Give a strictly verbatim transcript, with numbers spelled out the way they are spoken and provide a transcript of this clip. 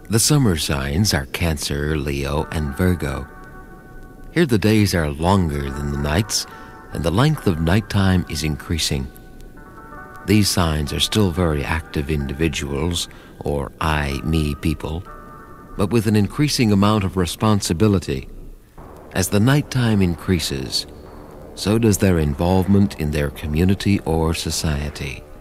The summer signs are Cancer, Leo, and Virgo. Here the days are longer than the nights, and the length of nighttime is increasing. These signs are still very active individuals, or I, me people, but with an increasing amount of responsibility. As the nighttime increases, so does their involvement in their community or society.